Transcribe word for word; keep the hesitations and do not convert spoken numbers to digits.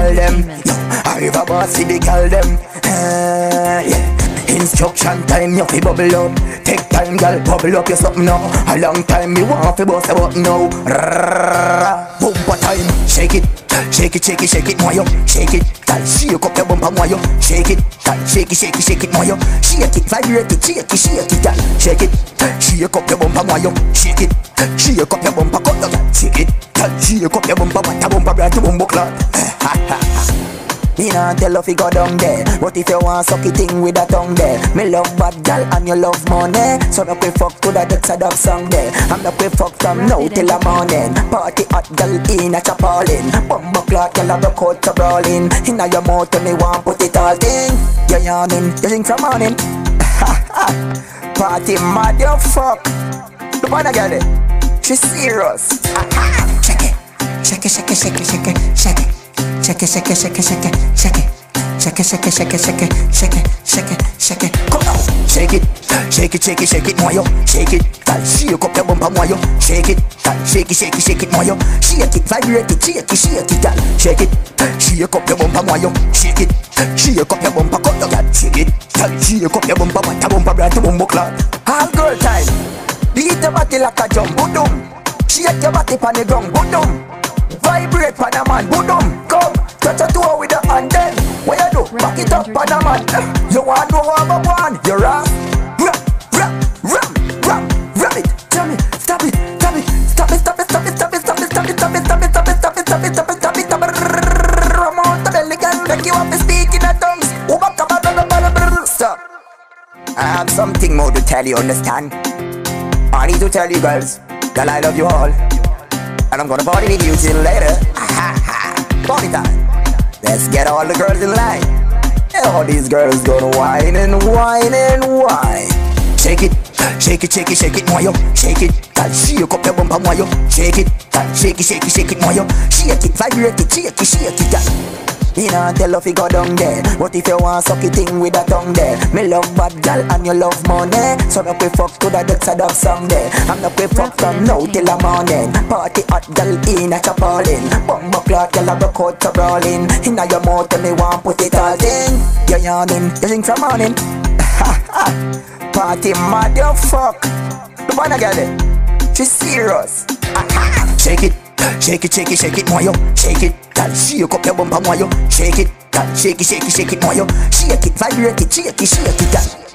girl them. Yo, I have a boss for the girl them. Uh, yeah. Instruction time, you fi bubble up. Take time, girl, bubble up your something now. A long time, me want fi bust a button now. Bumper time, shake it, shake it, shake it, shake it, more yo. Shake it, girl, shake up your bumper more yo. Shake it, girl, shake it, shake it, shake it more yo. Shake it, vibrate it, shake it, shake it, girl. Shake it, shake up your bumper more yo. Shake it, shake up your bumper, cut your girl. Shake it, girl, shake up your bumper, what a bumper, bright bumper clock. Me nah tell if you go down there, but if you want suck it thing with a tongue there. Me love bad gal and you love money, so not we fuck to the Dex a dub song there. I'm not we fuck from now till the morning. Party hot gal in a chapalin, bumbo clock gal a broke out to brawling. Inna your mouth and me want put it all thing. You yawning, you think from morning. Party mad you fuck. The one I get it, she serious. Check it, check it, check it, check it, check it, check it. Shake it, shake it, shake it, shake it, shake it. Shake it, shake it, shake it, shake it, shake it, shake it, shake it. Come on, shake it, shake it, shake it, shake it, more yo. Shake it, girl, shake up your bumper more yo. Shake it, girl, shake it, shake it, shake it more yo. Shake it, vibrate it, shake it, shake it, girl. Shake it, shake up your bumper more yo. Shake it, shake up your bumper, cut your girl. Shake it, girl, shake up your bumper, what a bumper, bright bumper clock. All girl time, beat your body like a drum, boom. Shake your body pon the ground, boom. Vibrate pan a man, boom, come touch a toe with the hand then. What you do? Back it up pan a man. You want know how I'm one? You ram, ram, ram, ram, ram, ram it. Tell me, stop it, stop it, stop it, stop it, stop it, stop it, stop it, stop it, stop it, stop it, stop it, stop it, stop it, stop it, stop it, stop it. Ram out the belly, girl, make you have to speak in a tongues. Stop. I have something more to tell you, understand? I need to tell you girls that I love you all. And I'm gonna party with you till later. Party time. Let's get all the girls in line. And all these girls gonna whine and whine and whine. Shake it, shake it, shake it, shake it more yo. Shake it, girl, shake up your bumper more yo. Shake it, girl, shake it, shake it, shake it more yo. Shake it, vibrate it, shake it, shake it, girl. Me nah tell if you go down there, but if you want suck it thing with a tongue there. Me love bad gal and you love money, so not we fuck to the Dex a dub song there. I'm not we fuck from now till the morning. Party hot gal in a chapalin, bumbo clock gal a broke out to brawling. Inna your mouth and me want put it all in. You yawning, you think from morning. Party mad you fuck. The one I get it, she serious. Shake it, shake it, shake it, shake it more yo. Shake it, girl, shake up your bumper more yo. Shake it, girl, shake it, shake it, shake it more yo. Shake it, vibrate it, shake it, shake it, girl.